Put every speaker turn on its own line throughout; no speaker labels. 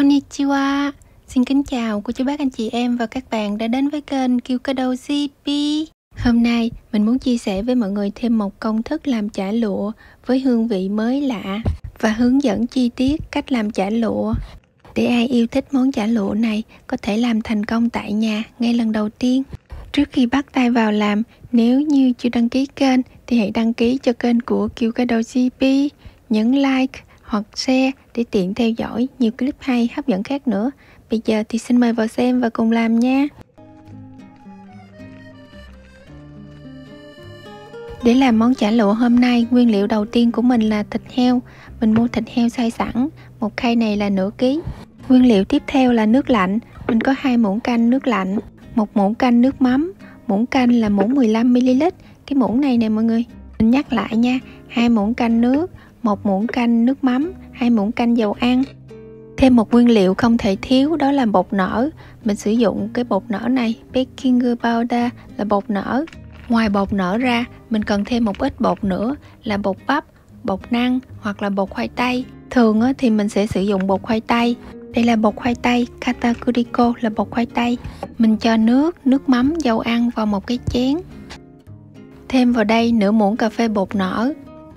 Konnichiwa. Xin kính chào cô chú bác anh chị em và các bạn đã đến với kênh Kyukado GP. Hôm nay mình muốn chia sẻ với mọi người thêm một công thức làm chả lụa với hương vị mới lạ và hướng dẫn chi tiết cách làm chả lụa để ai yêu thích món chả lụa này có thể làm thành công tại nhà ngay lần đầu tiên. Trước khi bắt tay vào làm, nếu như chưa đăng ký kênh thì hãy đăng ký cho kênh của Kyukado GP, nhấn like hoặc share để tiện theo dõi nhiều clip hay hấp dẫn khác nữa. Bây giờ thì xin mời vào xem và cùng làm nha. Để làm món chả lụa hôm nay, nguyên liệu đầu tiên của mình là thịt heo. Mình mua thịt heo xay sẵn, một khay này là nửa ký. Nguyên liệu tiếp theo là nước lạnh. Mình có 2 muỗng canh nước lạnh, 1 muỗng canh nước mắm. Muỗng canh là muỗng 15ml. Cái muỗng này nè mọi người. Mình nhắc lại nha, 2 muỗng canh nước, 1 muỗng canh nước mắm, 2 muỗng canh dầu ăn. Thêm một nguyên liệu không thể thiếu đó là bột nở. Mình sử dụng cái bột nở này, baking powder là bột nở. Ngoài bột nở ra, mình cần thêm một ít bột nữa là bột bắp, bột năng hoặc là bột khoai tây. Thường thì mình sẽ sử dụng bột khoai tây. Đây là bột khoai tây, Katakuriko là bột khoai tây. Mình cho nước mắm, dầu ăn vào một cái chén. Thêm vào đây nửa muỗng cà phê bột nở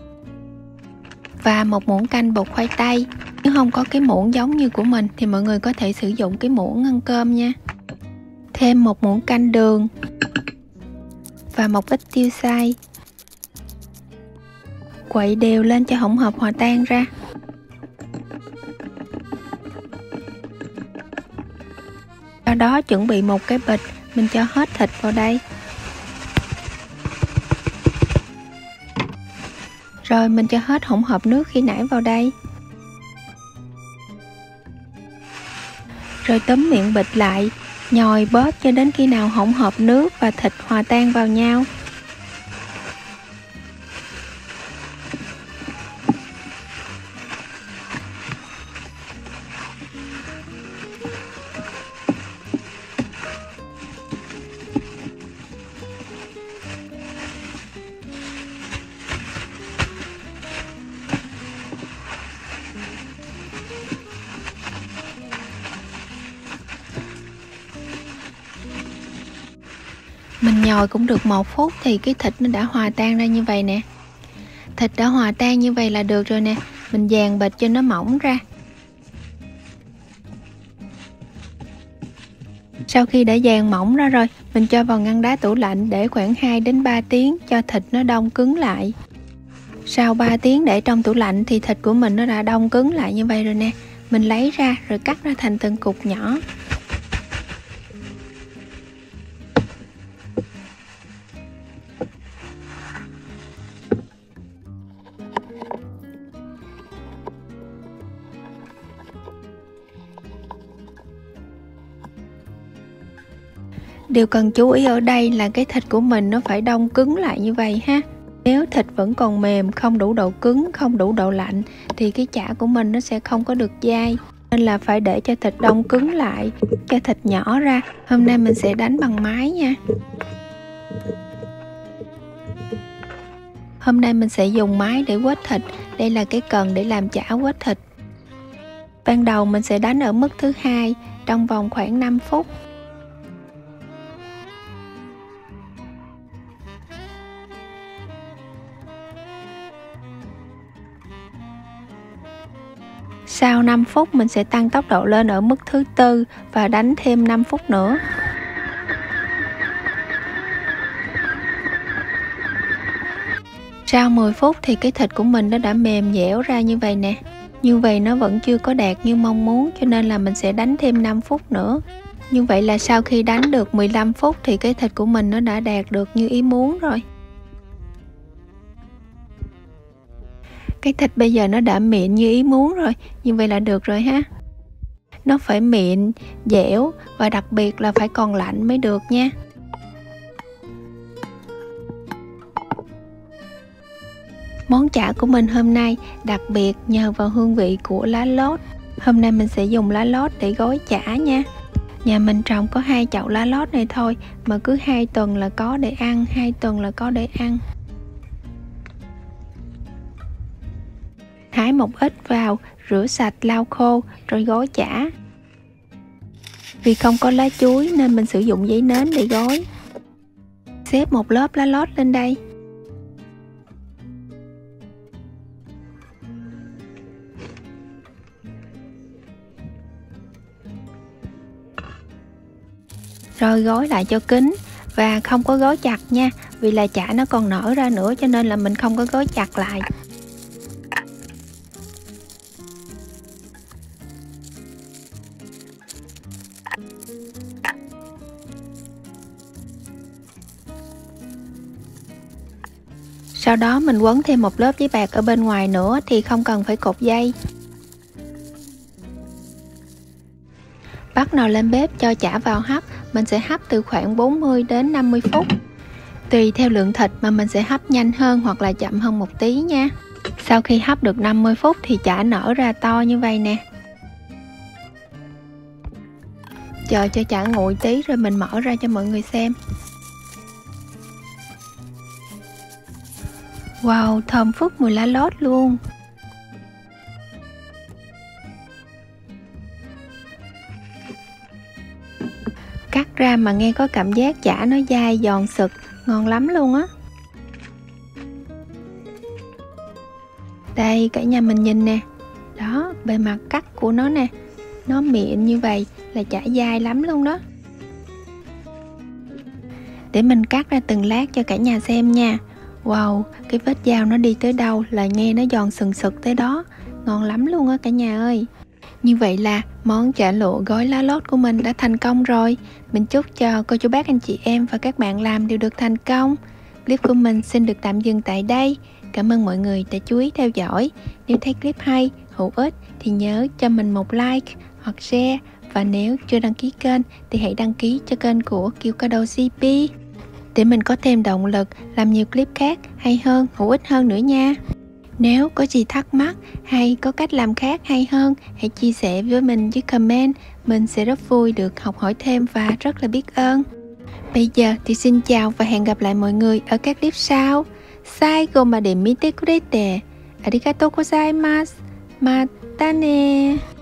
và 1 muỗng canh bột khoai tây. Nếu không có cái muỗng giống như của mình thì mọi người có thể sử dụng cái muỗng ăn cơm nha. Thêm 1 muỗng canh đường và một ít tiêu xay. Quậy đều lên cho hỗn hợp hòa tan ra. Sau đó chuẩn bị một cái bịch, mình cho hết thịt vào đây. Rồi mình cho hết hỗn hợp nước khi nãy vào đây. Rồi túm miệng bịch lại, nhồi bóp cho đến khi nào hỗn hợp nước và thịt hòa tan vào nhau. Mình nhồi cũng được 1 phút thì cái thịt nó đã hòa tan ra như vậy nè. Thịt đã hòa tan như vậy là được rồi nè. Mình dàn bịch cho nó mỏng ra. Sau khi đã dàn mỏng ra rồi, mình cho vào ngăn đá tủ lạnh để khoảng 2 đến 3 tiếng cho thịt nó đông cứng lại. Sau 3 tiếng để trong tủ lạnh thì thịt của mình nó đã đông cứng lại như vậy rồi nè. Mình lấy ra rồi cắt ra thành từng cục nhỏ. Điều cần chú ý ở đây là cái thịt của mình nó phải đông cứng lại như vậy ha. Nếu thịt vẫn còn mềm, không đủ độ cứng, không đủ độ lạnh thì cái chả của mình nó sẽ không có được dai. Nên là phải để cho thịt đông cứng lại, cho thịt nhỏ ra. Hôm nay mình sẽ đánh bằng máy nha. Hôm nay mình sẽ dùng máy để quết thịt. Đây là cái cần để làm chả quết thịt. Ban đầu mình sẽ đánh ở mức thứ 2 trong vòng khoảng 5 phút. Sau 5 phút mình sẽ tăng tốc độ lên ở mức thứ 4 và đánh thêm 5 phút nữa. Sau 10 phút thì cái thịt của mình nó đã mềm dẻo ra như vậy nè. Như vậy nó vẫn chưa có đạt như mong muốn cho nên là mình sẽ đánh thêm 5 phút nữa. Như vậy là sau khi đánh được 15 phút thì cái thịt của mình nó đã đạt được như ý muốn rồi. Cái thịt bây giờ nó đã mịn như ý muốn rồi. Như vậy là được rồi ha. Nó phải mịn, dẻo và đặc biệt là phải còn lạnh mới được nha. Món chả của mình hôm nay đặc biệt nhờ vào hương vị của lá lốt. Hôm nay mình sẽ dùng lá lốt để gói chả nha. Nhà mình trồng có 2 chậu lá lốt này thôi mà cứ 2 tuần là có để ăn, 2 tuần là có để ăn. hái một ít vào, rửa sạch lau khô rồi gói chả. Vì không có lá chuối nên mình sử dụng giấy nến để gói. Xếp một lớp lá lót lên đây. Rồi gói lại cho kín và không có gói chặt nha, vì là chả nó còn nở ra nữa cho nên là mình không có gói chặt lại. Sau đó mình quấn thêm một lớp giấy bạc ở bên ngoài nữa thì không cần phải cột dây. Bắt nồi lên bếp cho chả vào hấp, mình sẽ hấp từ khoảng 40 đến 50 phút. Tùy theo lượng thịt mà mình sẽ hấp nhanh hơn hoặc là chậm hơn một tí nha. Sau khi hấp được 50 phút thì chả nở ra to như vậy nè. Chờ cho chả nguội tí rồi mình mở ra cho mọi người xem. Wow, thơm phức mùi lá lốt luôn. Cắt ra mà nghe có cảm giác chả nó dai giòn sực, ngon lắm luôn á. Đây cả nhà mình nhìn nè. Đó, bề mặt cắt của nó nè. Nó mịn như vậy là chả dai lắm luôn đó. Để mình cắt ra từng lát cho cả nhà xem nha. Wow, cái vết dao nó đi tới đâu là nghe nó giòn sừng sực tới đó. Ngon lắm luôn á cả nhà ơi. Như vậy là món chả lụa gói lá lốt của mình đã thành công rồi. Mình chúc cho cô chú bác anh chị em và các bạn làm đều được thành công. Clip của mình xin được tạm dừng tại đây. Cảm ơn mọi người đã chú ý theo dõi. Nếu thấy clip hay, hữu ích thì nhớ cho mình một like hoặc share. Và nếu chưa đăng ký kênh thì hãy đăng ký cho kênh của Kiều Cao Đầu CP để mình có thêm động lực làm nhiều clip khác hay hơn, hữu ích hơn nữa nha. Nếu có gì thắc mắc hay có cách làm khác hay hơn, hãy chia sẻ với mình dưới comment. Mình sẽ rất vui được học hỏi thêm và rất là biết ơn. Bây giờ thì xin chào và hẹn gặp lại mọi người ở các clip sau. Saigo ma de mite kurete. Arigatou gozaimasu. Mata ne.